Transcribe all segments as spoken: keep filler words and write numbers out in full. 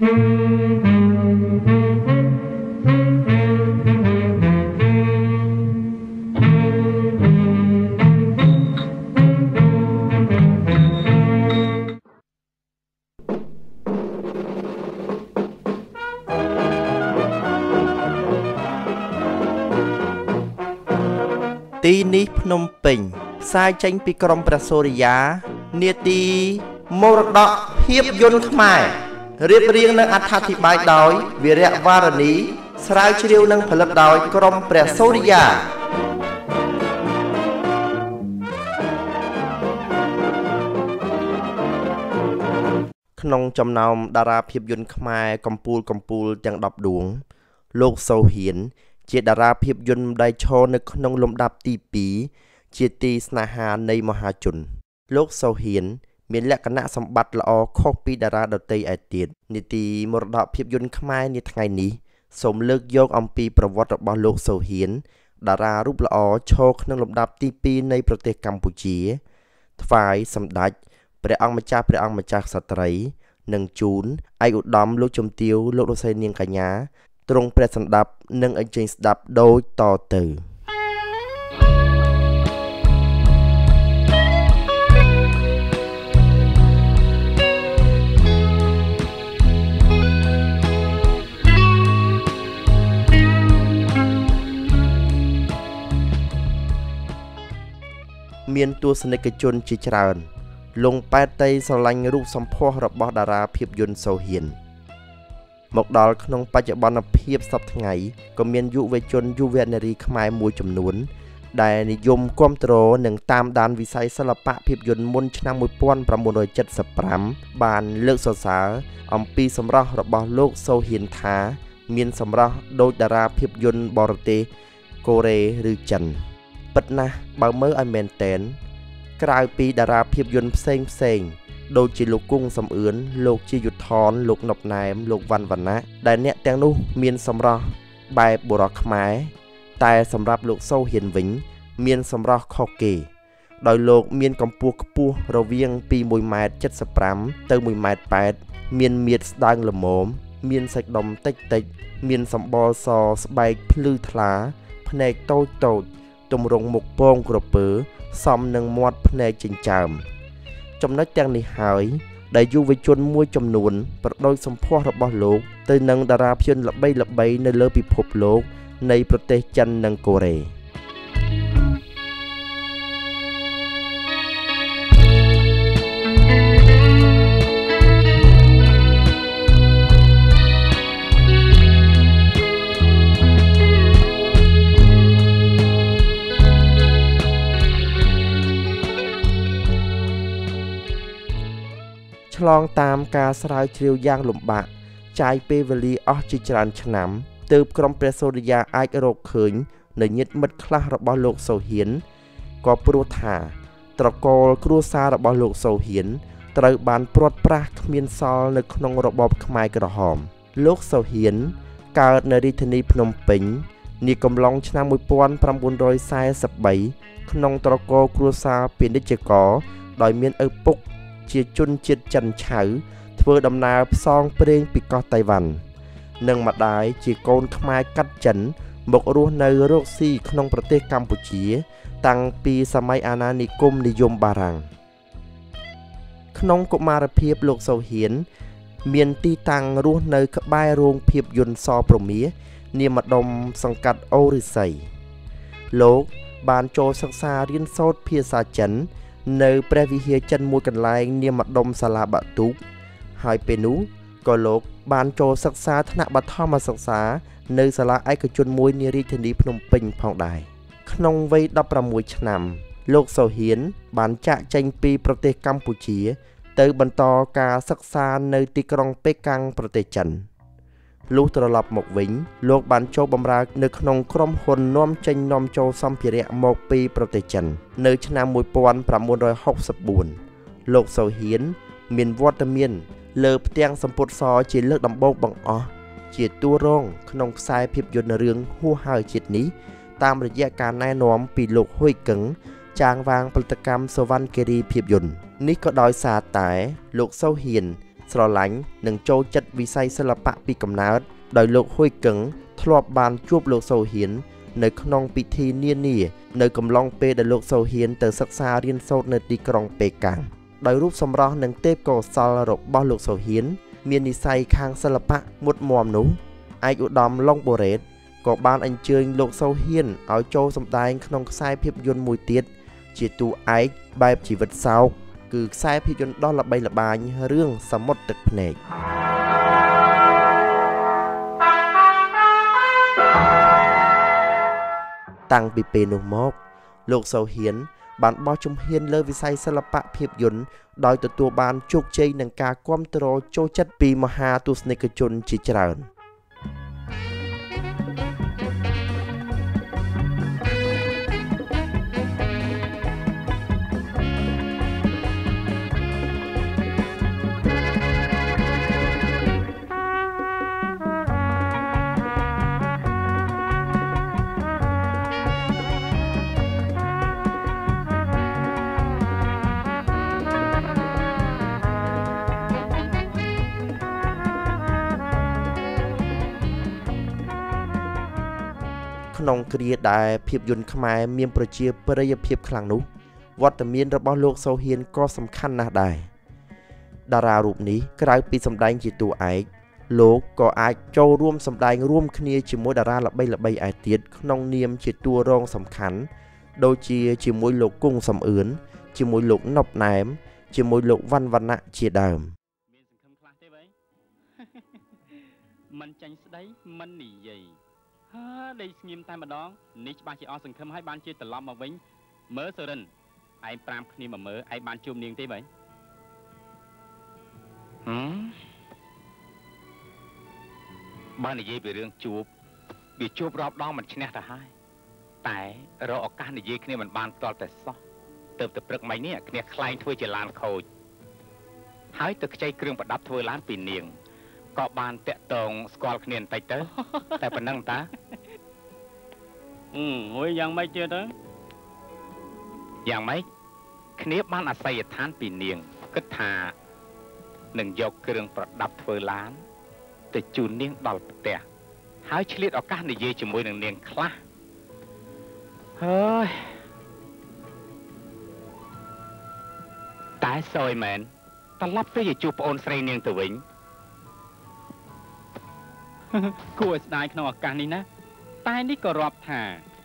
ទីនេះភ្នំពេញផ្សាយចេញពីក្រុមព្រះសូរិយានាទីមរតកភាពយន្តខ្មែររៀបរៀងនិងអត្ថាធិប្បាយដោយវីរៈវរនីស្រាវជ្រាវនិងផលិតដោយក្រុមព្រះសូរិយាក្នុងចំណោមតារាភាពយន្តខ្មែរកម្ពុជាកម្ពុជាទាំងដប់ដួងលោកសូហ៊ានជាតារាភាពយន្តដែលឈរនៅក្នុងលំដាប់ទីពីរជាទីស្នេហានៃមហាជនលោកសូហ៊ានមានលក្ខណៈសម្បត្តិល្អខុសពីតារាដទៃឯទៀតនីតិមរតកភាពយន្តខ្មែរនាថ្ងៃនេះសូមលើកយកអំពីប្រវត្តិរបស់លោកសូហ៊ានតារារូបល្អឈរក្នុងលំដាប់ទីពីរនៃប្រទេសកម្ពុជាថ្វាយសម្ដេចព្រះអង្គម្ចាស់ព្រះអង្គម្ចាស់ក្សត្រីនិងជូនឯកឧត្តមលោកជំទាវលោកលោកស្រីនាងកញ្ញាទ្រង់ព្រះសម្ដាប់និងអញ្ជើញស្ដាប់ដូចតទៅមានទស្សនិកជនជាច្រើនលងប៉ែតតីស្រឡាញ់រូបសម្ផស្សរបស់តារាភាពយន្តសូហ៊ានមកដល់ក្នុងបច្ចុប្បន្នភាពសប្តាហ៍ថ្ងៃក៏មានយុវជនយុវនារីខ្មែរមួយចំនួនដែលនិយមគាំទ្រនិងតាមដានវិស័យសិល្បៈភាពយន្តមុនឆ្នាំmột nghìn chín trăm七十fiveបានលើកសរសើរអំពីសម្រស់របស់លោកសូហ៊ានថាមានសម្រស់ដូចតារាភាពយន្តបរទេសកូរ៉េឬចិនពិតណាស់បើមើលឲ្យមែនតែនក្រៅពីតារាភាពយន្តផ្សេងផ្សេងដូចជាលោកគង់សំអឿនលោកជាយុទ្ធនលោកណុកណែមលោកវ៉ាន់វណ្ណៈដែលអ្នកទាំងនោះមានសម្រស់បែបបុរសខ្មែរតែសម្រាប់លោកសូហ៊ានវិញមានសម្រស់ខុសគេដោយលោកមានកម្ពស់ខ្ពស់រវាងពីone meter seventy-fiveទៅone meter eightyមានមាឌស្ដើងល្មមមានសាច់ដុំតិចតិចមានសម្បុរសស្បែកភ្លឺថ្លាភ្នែកតូចតូចទម្រង់មុខពងក្រពើសមនឹងមាត់ភ្នែកចិញ្ចើមចំណុចទាំងនេះហើយដែលយុវជនមួយចំនួនប្រដូចសម្ផស្សរបស់លោកទៅនឹងតារាភាពយន្តល្បីល្បីនៅលើពិភពលោកនៃប្រទេសចិននិងកូរ៉េឆ្លងតាមការស្រាវជ្រាវយ៉ាងលំបាកចាយពេលវេលាអស់ជាច្រើនឆ្នាំទើបក្រុមព្រះសូរិយាអាចរកឃើញនៅញាតិមិត្តខ្លះរបស់លោកសូហ៊ានក៏ព្រោះថាត្រកូលគ្រួសាររបស់លោកសូហ៊ានត្រូវបានព្រាត់ប្រាសគ្មានសល់នៅក្នុងរបបខ្មែរក្រហមលោកសូហ៊ានកើតនៅរាជធានីភ្នំពេញនាកំឡុងឆ្នាំone thousand nine hundred forty-threeក្នុងត្រកូលគ្រួសារពាណិជ្ជករដោយមានឪពុកជាជនជាតិចិនឆៅធ្វើដំណើរផ្សងព្រេងពីកោះតៃវ៉ាន់និងម្ដាយជាកូនខ្មែរកាត់ចិនមករស់នៅរកស៊ីក្នុងប្រទេសកម្ពុជាតាំងពីសម័យអាណានិគមនិយមបារាំងក្នុងកុមារភាពលោកសូហ៊ានមានទីតាំងរស់នៅក្បែររោងភាពយន្តសព្រមានាមម្ដុំសង្កាត់អូរិស័យលោកបានចូលសិក្សារៀនសូត្រភាសាចិននៅព្រះវិហារចិនមួយកន្លែងនាមម្ដុំសាលាបាក់ទូកហើយពេលនោះក៏លោកបានចូលសិក្សាថ្នាក់បឋមសិក្សានៅសាលាឯកជនមួយនារាជធានីភ្នំពេញផងដែរក្នុងវ័យsixteenឆ្នាំលោកសូហ៊ានបានចាកចេញពីប្រទេសកម្ពុជាទៅបន្តការសិក្សានៅទីក្រុងប៉េកាំងប្រទេសចិនលុះត្រឡប់មកវិញលោកបានចូលបម្រើនៅក្នុងក្រុមហ៊ុននាំចេញនាំចូលសម្ភារៈមកពីប្រទេសចិននៅឆ្នាំone thousand nine hundred sixty-fourលោកសូហ៊ានមានវត្តមានលើផ្ទាំងសម្ពុតសជាលើកដំបូងបង្អស់ជាតួរងក្នុងខ្សែភាពយន្តរឿងហួសហើយជាតិនេះតាមរយៈការណែនាំពីលោកហ៊ុយកឹងចាងវាងផលិតកម្មសវណ្ណគិរីភាពយន្តនេះក៏ដោយសារតែលោកសូហ៊ានស្រឡាញ់និងចូលចិត្តវិស័យសិល្បៈពីកំណើតដោយលោកហ៊ុយកឹងធ្លាប់បានជួបលោកសូហ៊ៀននៅក្នុងពិធីនានានៅកំឡុងពេលដែលលោកសូហ៊ៀនទៅសិក្សារៀនសូត្រនៅទីក្រុងប៉េកាំងដោយរូបសម្រស់និងទេពកោសល្យរបស់លោកសូហ៊ៀនមាននិស្ស័យខាងសិល្បៈមុតមាំនោះឯកឧត្តមឡុងបូរ៉េតក៏បានអញ្ជើញលោកសូហ៊ៀនឲ្យចូលសម្ដែងក្នុងខ្សែភាពយន្តមួយទៀតជាតួឯកបែបជីវិតសោកគឺខ្សែភាពយន្តដ៏ល្បីល្បាញរឿងសមុទ្រទឹកភ្នែកតាំងពីពេលនោះមកលោកសូហ៊ៀនបានបោះជំហានលើវិស័យសិល្បៈភាពយន្តដោយទទួលបានជោគជ័យនឹងការគាំទ្រចូលចិត្តពីមហាទស្សនិកជនជាច្រើនក្នុងគ្រាដែលភាពយន្តខ្មែរមានប្រជាប្រិយភាពខ្លាំងនោះវត្តមានរបស់លោកសូហ៊ៀនក៏សំខាន់ណាស់ដែរតារារូបនេះក្រៅពីសម្ដែងជាតួឯកលោកក៏អាចចូលរួមសម្ដែងរួមគ្នាជាមួយតារាល្បីៗឯទៀតក្នុងនាមជាតួរងសំខាន់ដូចជាជាមួយលោកគង់សំអឿនជាមួយលោកណុបណែមជាមួយលោកវ៉ាន់វណ្ណៈជាដើមមានសង្ឃឹមខ្លះទេបីមិនចាញ់ស្ដីមិននិយាយហើដេកស្ងៀមតែម្ដងនេះច្បាស់ជាអស់សង្ឃឹមហើយបានជាត្រឡប់មកវិញមើលសូរិនឯងប្រាំគ្នាមកមើលឯងបានជួបនាងទេបីហឹមបាននិយាយពីរឿងជួបវាជួបរាប់ដងមិនឈ្នះទៅហើយតែរកឱកាសនិយាយគ្នាមិនបានផ្ទាល់តែសោះទៅទៅព្រឹកមិញនេះគ្នាខ្លែងធ្វើជាឡានខូចហើយទៅខ្ចីគ្រឿងប្រដាប់ធ្វើឡានពីនាងក៏បានតាក់តងស្គាល់គ្នាបន្តិចទៅតែប៉ុណ្ណឹងតាអឺហើយយ៉ាងម៉េចទៀតទៅយ៉ាងម៉េចគ្នាបានអាស័យដ្ឋានពីនាងគិតថានឹងយកគ្រឿងប្រដាប់ធ្វើឡានទៅជូននាងដល់ផ្ទះហើយឆ្លៀតឱកាសនិយាយជាមួយនឹងនាងខ្លះហើយតែសយមែនត្រឡប់ទៅជួបប្អូនស្រីនាងទៅវិញគួរឲ្យស្ដាយក្នុងឱកាសនេះណាតែនេះក៏រាប់ថា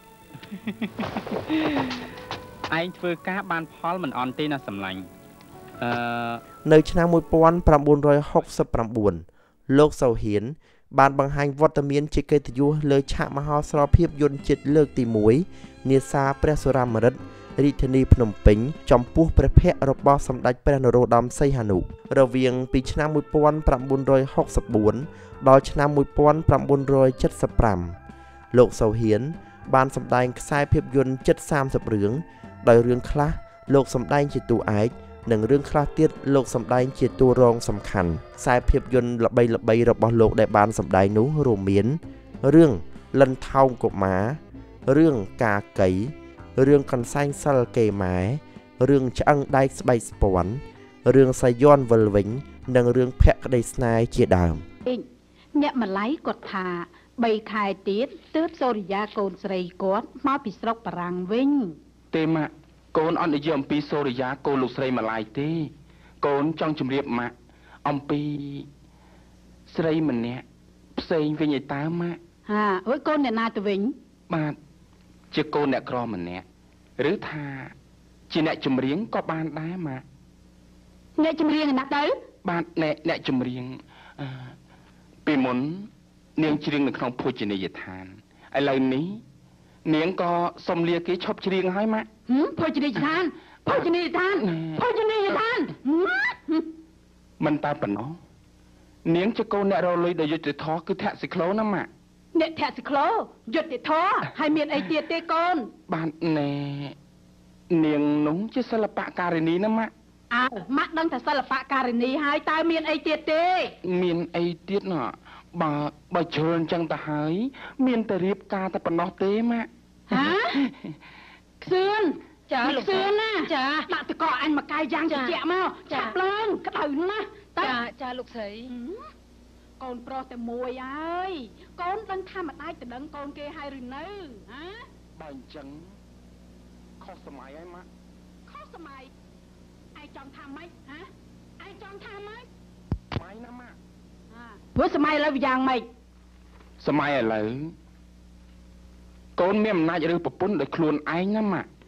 ឯងធ្វើការបានផលមិនអន់ទេណាសម្លាញ់អឺនៅឆ្នាំmột nghìn chín trăm sáu mươi chínលោកសូហ៊ៀនបានបង្ហាញវត្តមានជាកិត្តិយសលើឆាកមហោស្រពភាពយន្តជាតិលើកទីមួយនាសាព្រះសុរាម្រិតរាជធានីភ្នំពេញចំពោះព្រះភ័ក្ត្ររបស់សម្ដេចព្រះនរោត្តមសីហនុរវាងពីឆ្នាំmột nghìn chín trăm sáu mươi tưដល់ឆ្នាំmột nghìn chín trăm bảy mươi lămលោកសូហ៊ៀនបានសម្ដែងខ្សែភាពយន្តជិតសាមសិបរឿងដោយរឿងខ្លះលោកសម្ដែងជាតួឯកនិងរឿងខ្លះទៀតលោកសម្ដែងជាតួរងសំខាន់ខ្សែភាពយន្តល្បីៗរបស់លោកដែលបានសម្ដែងនោះរួមមានរឿងលិនថោងកុមាររឿងកាកីរឿងកន្សែងសិលគេម៉ែរឿងឆ្អឹងដែកស្បែកស្ពាន់រឿងសាយ័នវិលវិញនិងរឿងភក្តីស្នេហ៍ជាដើមអ្នកម្ល៉ៃគាត់ថាបីខែទៀតទើបសូរិយាកូនស្រីគាត់មកពីស្រុកបារាំងវិញទេម៉ាក់កូនអត់និយាយអំពីសូរិយាកូនលោកស្រីម្លាយទេកូនចង់ជម្រាបម៉ាក់អំពីស្រីម្នាក់ផ្សេងវិញឯតើម៉ាក់ហាអើយកូនអ្នកណាទៅវិញបាទជាកូនអ្នកក្រម្នាក់ឬថាជាអ្នកចម្រៀងក៏បានដែរម៉ាក់អ្នកចម្រៀងណាទៅបាទអ្នកអ្នកចម្រៀងអឺពីមុននាងច្រៀងនៅក្នុងភោជនីយដ្ឋានឥឡូវនេះនាងក៏សុំលាគេឈប់ច្រៀងហើយម៉ាក់ភោជនីយដ្ឋានភោជនីយដ្ឋានភោជនីយដ្ឋានមិនតែប៉ុណ្ណោះនាងជាកូនអ្នករលុយដោយយុត្តិធម៌គឺធាក់ស៊ីក្លូណាម៉ាក់អ្នកធាក់ស៊ីក្លូយុត្តិធម៌ហើយមានអីទៀតទេកូនបាទណែនាងនោះជាសិល្បការិនីណាម៉ាក់អើម៉ាក់ដឹងថាសិល្បការិនីហើយតើមានអីទៀតទេមានអីទៀតណ៎បើបើជ្រុលអញ្ចឹងទៅហើយមានតែរៀបការតែប៉ុណ្ណោះទេម៉ាក់ហាខ្សឿនចាលោកខ្សឿនណាចាដាក់តកអញមកកាយយ៉ាងត្រជាក់មកចាប់ឡើងក្តៅណាស់ចាចាលោកស្រីកូនប្រុសតែមួយហើយកូនដឹងថាម្ដាយទៅដឹងកូនគេហើយឬនៅហ៎បើអញ្ចឹងខុសសម័យហើយម៉ាក់ខុសសម័យឯងចង់ថាម៉េចហ៎ឯងចង់ថាម៉េចសម័យណាម៉ាក់ព្រោះសម័យឥឡូវយ៉ាងម៉េចសម័យឥឡូវកូនមានអំណាចឬប្រពន្ធដោយខ្លួនឯងណាម៉ាក់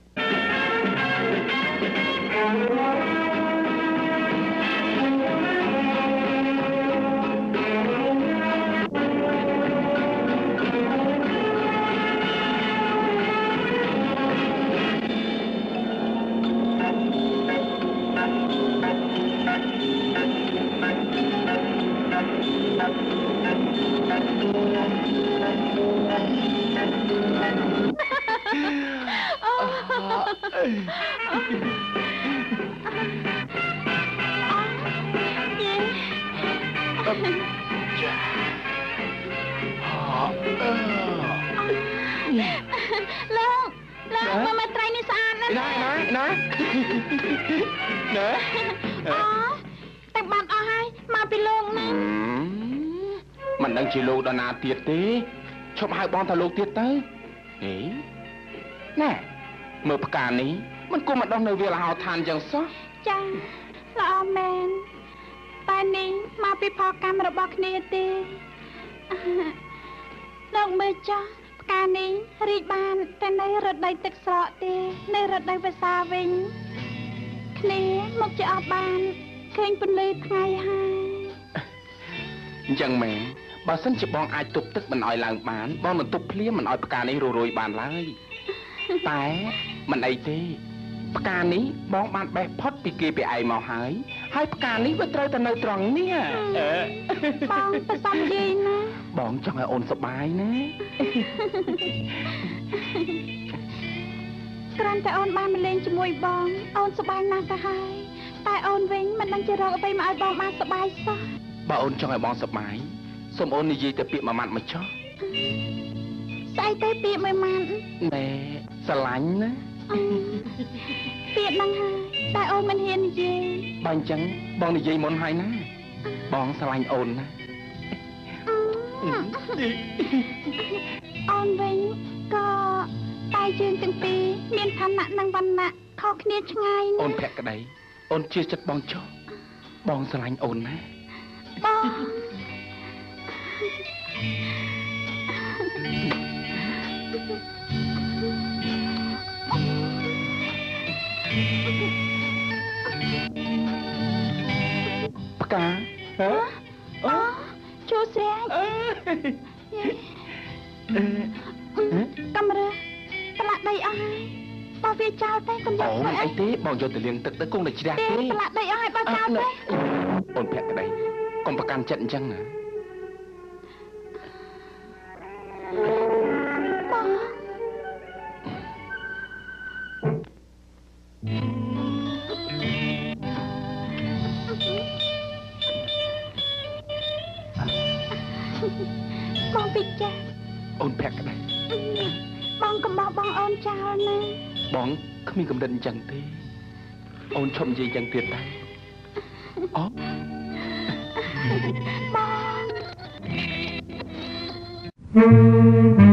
ជាលោកដល់ណាទៀតទេឈប់ហៅបងថាលោកទៀតទៅហេណែមើលផ្កានេះមិនគួរមកដោះនៅវាលហោឋានចឹងសោះចាល្អមែនតែនេះមកពីផលកម្មរបស់គ្នាទេលោកមើលចុះផ្កានេះរីកបានតែនៅរដូវទឹកស្រកទេនៅរដូវវស្សាវិញគ្នាមកជាអស់បានឃើញពន្លឺថ្ងៃហើយអញ្ចឹងមែនបើសិនជាបងអាចទប់ទឹកមិនឲ្យឡើងបានបងនឹងទប់ភ្លាមមិនឲ្យផ្កានេះររួយបានឡើយតែមិនអីទេផ្កានេះបងបានបេះផុតពីគេពីឯងមកហើយហើយផ្កានេះវាត្រូវតែនៅត្រង់នេះបងប្រសំនិយាយណាបងចង់ឲ្យអូនសប្បាយណាគ្រាន់តែអូនបានមកលេងជាមួយបងអូនសប្បាយណាស់ទៅហើយតែអូនវិញមិនដឹងជារកអ្វីមកឲ្យបងបានសប្បាយសោះបើអូនចង់ឲ្យបងសប្បាយសូមអូននិយាយតែពាក្យមួយម៉ាត់មកចុះស្អីទៅពាក្យមួយម៉ាត់ណែស្រឡាញ់ណាពាក្យហ្នឹងហើយតែអូនមិនហ៊ាននិយាយបើអញ្ចឹងបងនិយាយមុនហើយណាបងស្រឡាញ់អូនណាអូនវិញក៏តែយើងទាំងពីរមានឋានៈនិងវណ្ណៈខុសគ្នាឆ្ងាយណាអូនភក្តីអូនជឿចិត្តបងចុះបងស្រឡាញ់អូនណាបងផ្កាហ៎អូចូលស្រែកកាមេរ៉ាប្រឡាក់ដីអស់ហើយបើវាចោលតែកុំយកទៅអីទេបងយកទៅលាងទឹកទៅគង់តែជ្រះទេប្រឡាក់ដីអស់ហើយបើចោលទេអូនភក្តីកុំប្រកាន់ចិត្តអញ្ចឹងណាបងពីចាអូនភក្តីបងកុំបោះបងអូនចោលណាបងគ្មានកំណត់អញ្ចឹងទេអូនឈប់និយាយអញ្ចឹងទៀតតែអូបង